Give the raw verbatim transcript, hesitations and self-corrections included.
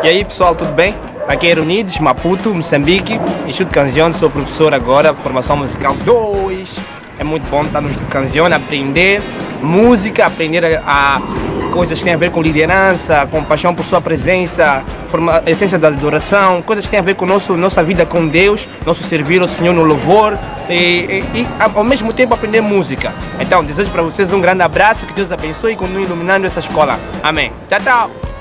E aí pessoal, tudo bem? Aqui é Unidos, Maputo, Moçambique, Instituto Canzione, sou professor agora, formação musical dois. É muito bom estar no Instituto Canzione, aprender música, aprender a, a coisas que têm a ver com liderança, com paixão por sua presença, forma, a essência da adoração, coisas que têm a ver com nosso, nossa vida com Deus, nosso servir ao Senhor no louvor e, e, e ao mesmo tempo aprender música. Então desejo para vocês um grande abraço, que Deus abençoe e continue iluminando essa escola. Amém. Tchau, tchau.